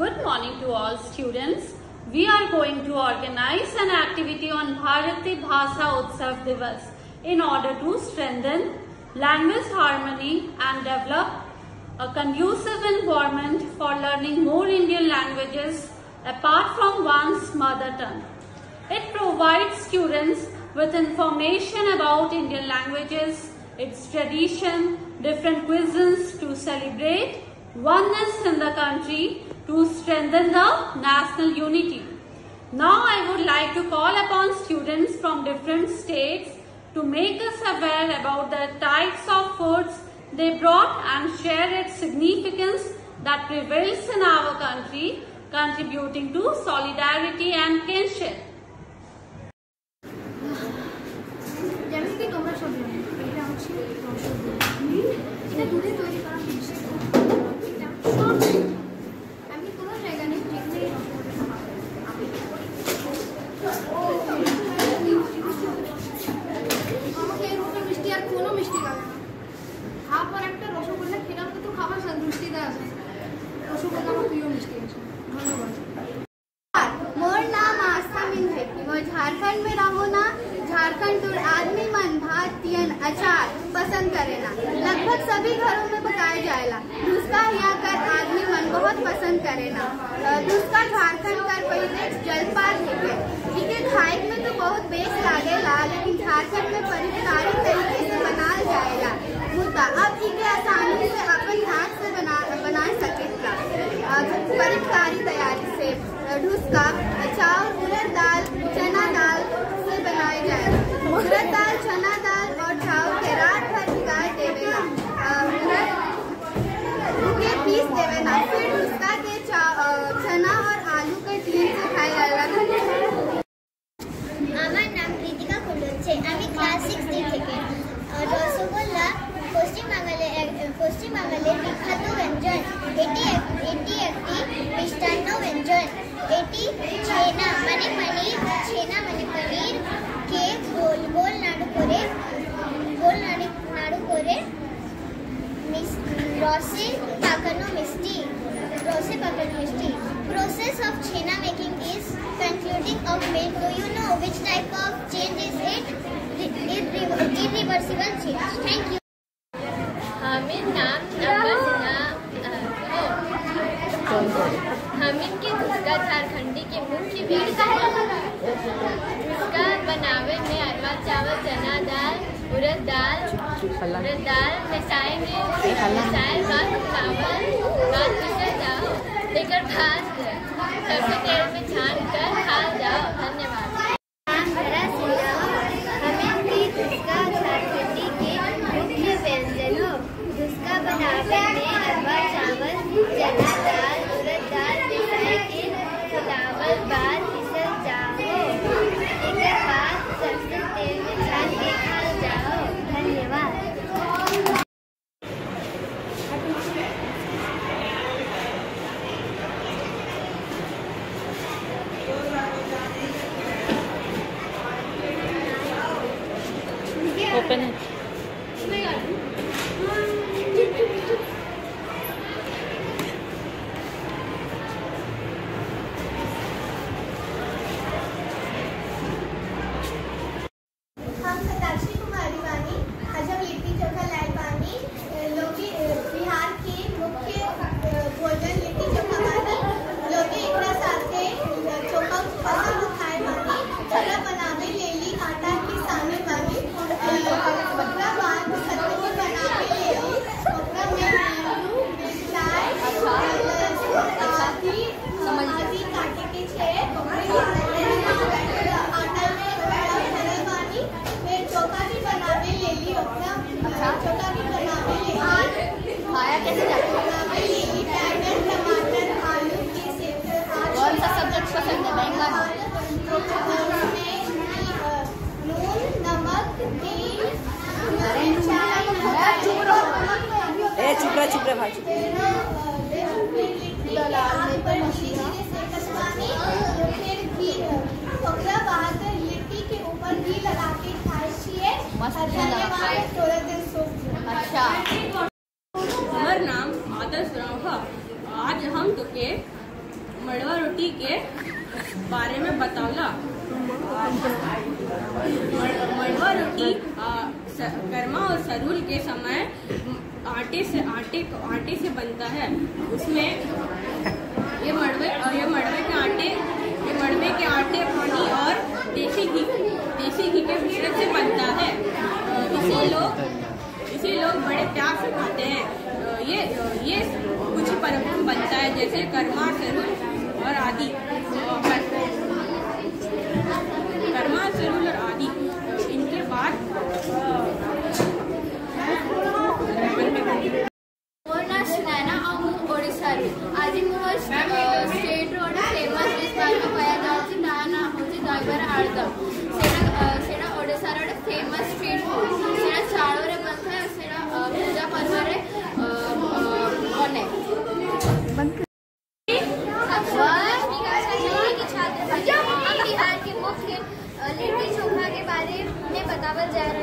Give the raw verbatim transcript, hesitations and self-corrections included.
Good morning to all students. We are going to organize an activity on Bharati Bhasha Utsav Divas in order to strengthen language harmony and develop a conducive environment for learning more Indian languages apart from one's mother tongue. It provides students with information about Indian languages, its tradition, different cuisines to celebrate oneness in the country to strengthen the national unity. Now I would like to call upon students from different states to make us aware about the types of foods they brought and share its significance that prevails in our country, contributing to solidarity and kinship. Jharkhand में रहो ना, झारखंड तो आदमी मन भात तियन अचार पसंद करे ना, लगभग सभी घरों में पकाया जाएगा। दूसरा यहाँ कर आदमी मन बहुत पसंद करे ना। दूसरा झारखंड कर पहले जलपान है, इके खाए में तो बहुत बेस लागेला, लेकिन झारखंड में पारंपरिक तरीके से बनाया जाएगा। मुद्दा अब इके आसानी से अपन हाथ से बना बना सकेगा पारंपरिक तैयारी से। ढुसका चावल, उड़द दाल, चना दाल से बनाया जाएगा। उड़द दाल, चना दाल और चावल के रात भर भिगाए देवेगा, उनके पीस देवेगा, फिर ढुसका के चना और आलू के टीन से खाया जाएगा। আমার নাম কৃতিকা কুলুচ্ছে, আমি ক্লাস সিক্স থেকে। রসগোল্লা পশ্চিমবাংলার পশ্চিমবাংলার বিখ্যাত ব্যঞ্জন। এটি এটি একটি মিষ্টান্ন ব্যঞ্জন। এটি ছেনা মানে পনির, ছেনা মানে পনির কে গোল গোল নাড়ু করে গোল নাড়ু নাড়ু করে রসে পাকানো মিষ্টি রসে পাকানো মিষ্টি। Process of chena making is concluding of milk. Do you know which type of change is it? Irreversible change. Thank you. Hamid नाम नंबर सिन्हा है। हामिद के धुसका झारखंडी के मुख्य व्यंजन है। धुसका बनावे में अरवा चावल, चना दाल, उड़द दाल उड़द दाल मिसाए में मिसाए बाद चावल बाद पीसा जाओ, लेकर भाज कर सरसों तेल में छान कर खा जाओ। धन्यवाद। धुसका बनावे में अरवा चावल, चना दाल, उड़द दाल मिसाए के चावल बाद पिसल जाओ, एक बाद सरसों तेल में छान के खा जाओ। धन्यवाद। Open it. बिहार के मुख्य भोजन लिट्टी चोखा बानी लोग एक साथे चोखा पसंद खाए बानी छोला बनावे लेली आटा की सानी बानी ओकरा बाद सत्तू बनावे लेली ओकरा में नींबू मिर्चाई आदि आदि काटे के छे आटा में भरे बानी फिर चोखा भी बनावे लेली ओकरा चोखा भी बनावे लेली खाया कैसे जाता है? टमाटर, आलू की सेव। कौन सा सब्जेक्ट पसंद है? बैंगन। नून, नमक, तेल, ए चुप रहा चुप रहा भाई। फिर घी ओकरा बाद लिट्टी के ऊपर घी लगा के खाए छिए। थोड़ा दिन सूख। अच्छा। हमार नाम आदर्श राव है। आज हम तो के मड़वा रोटी के बारे में बतावला। मड़वा रोटी कर्मा और सरूल के समय आटे से आटे आटे से बनता है। उसमें ये मड़वे ये मड़वे के आटे ये मड़वे के आटे पानी और देसी घी देसी घी के मिश्रण से बनता है। इसे लोग इसे लोग बड़े प्यार से खाते हैं। ये ये कुछ परंपरा बनता है जैसे कर्मा, सरूल और आदि। कर्मा, सरूल और आदि। इनके बाद आज स्टेट रोड फेमस डिश बारे में कह जाऊँ ना ना हूँ दहीबर आलुदम। सेटा सेटा ओडिशा रे फेमस स्ट्रीट फूड। सेटा चाउल रे बनता है। सेटा पूजा पर्व रे बने। बिहार के मुख्य लिट्टी चोखा के बारे में बतावल जा रहा